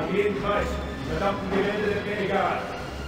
Auf jeden Preis. Die verdammten Gelände sind mir egal.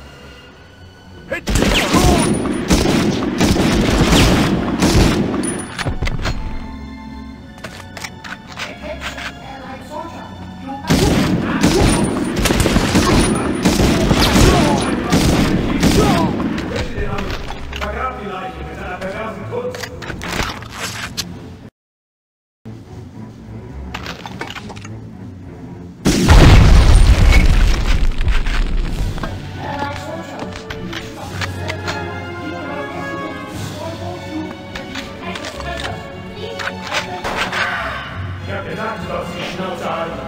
Vergrab die Leiche mit einer perversen Kunst. Ich hab gesagt, du sollst die Schnauze halten.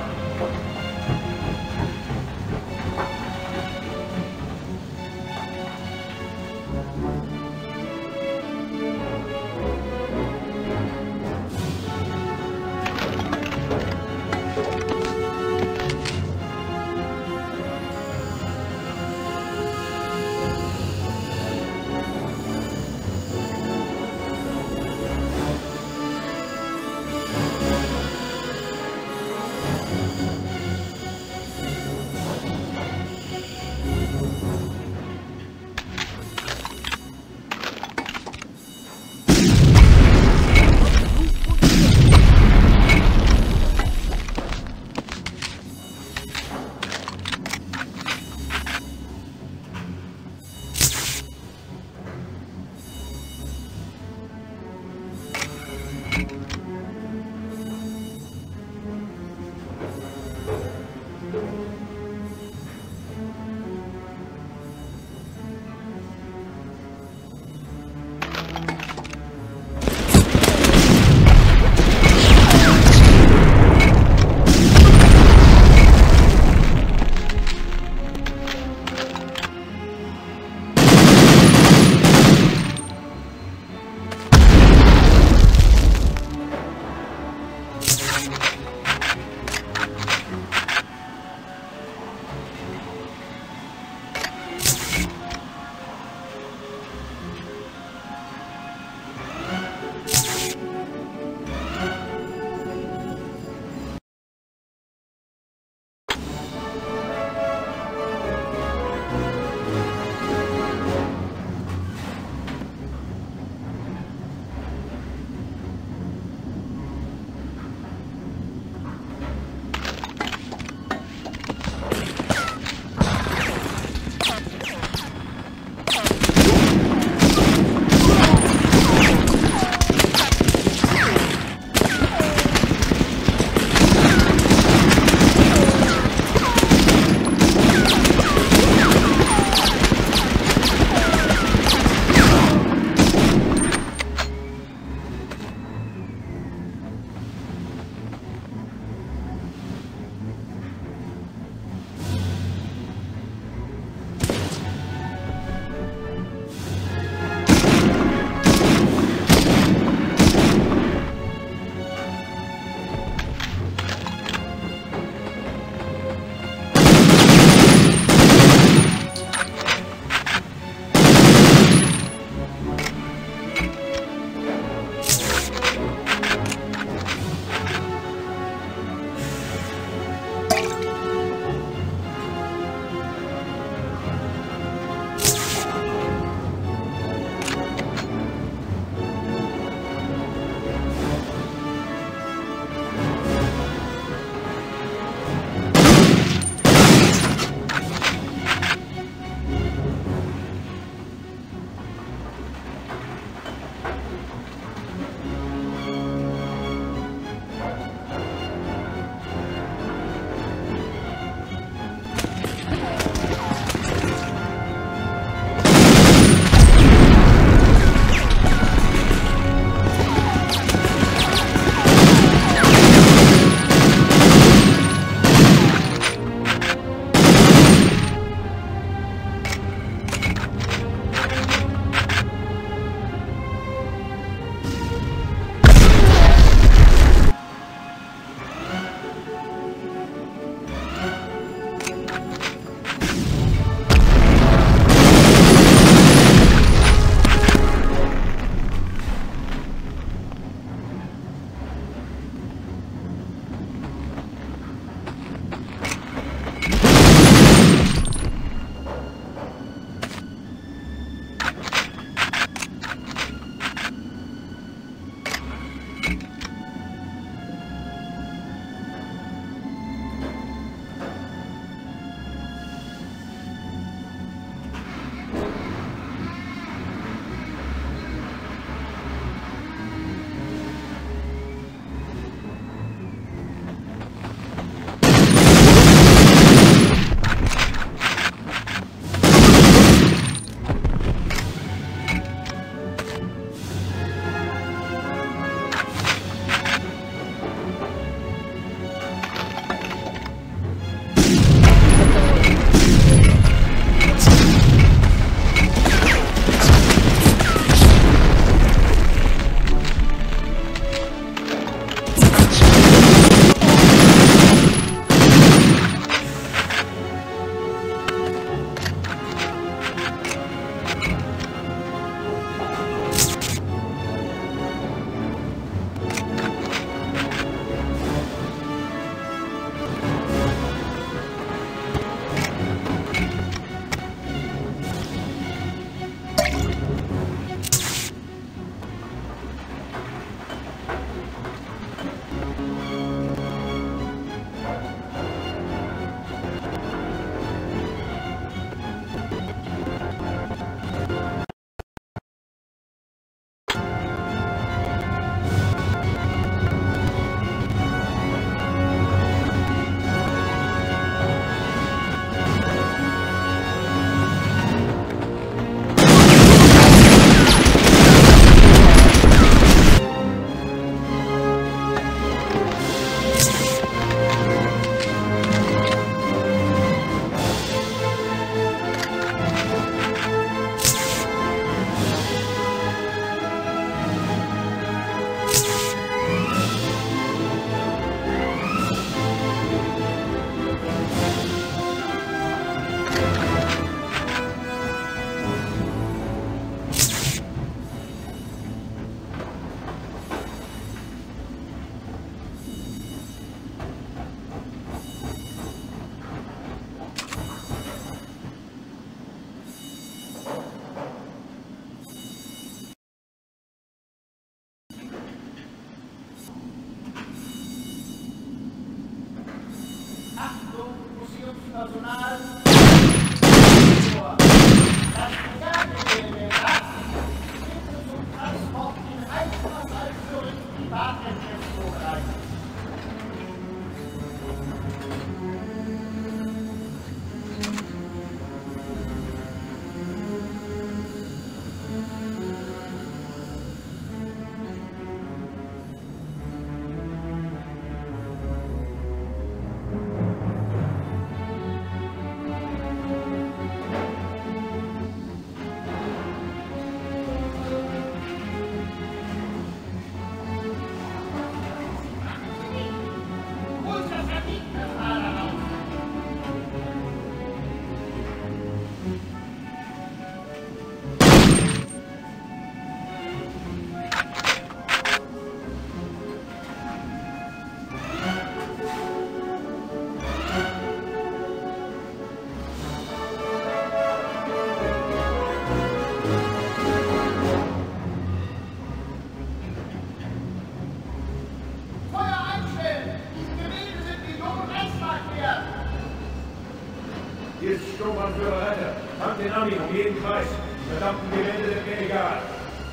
Geh in Kreis. Die verdammten Gelände sind mir egal.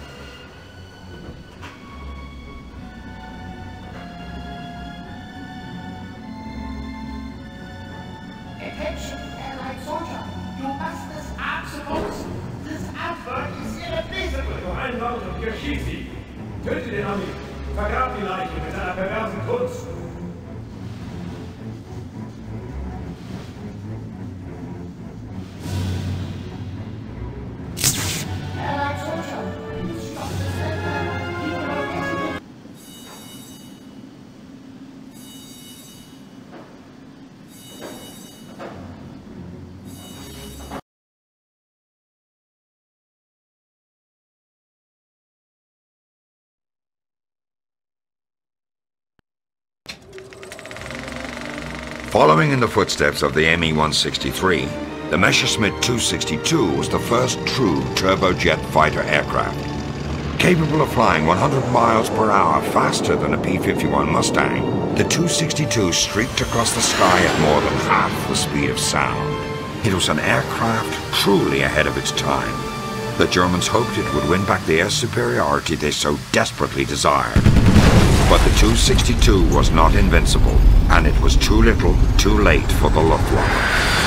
Attention, Allied soldier. You must disarm the boats. This outwork is irreplaceable. Nur ein Wort und ich erschieße sie. Töte den Ami. Vergrab die Leiche mit seiner perversen Kunst. Allied soldier, please stop the center. People are listening. Following in the footsteps of the Me-163, the Messerschmitt 262 was the first true turbojet fighter aircraft. Capable of flying 100 miles per hour faster than a P-51 Mustang, the 262 streaked across the sky at more than half the speed of sound. It was an aircraft truly ahead of its time. The Germans hoped it would win back the air superiority they so desperately desired. But the 262 was not invincible, and it was too little, too late for the Luftwaffe.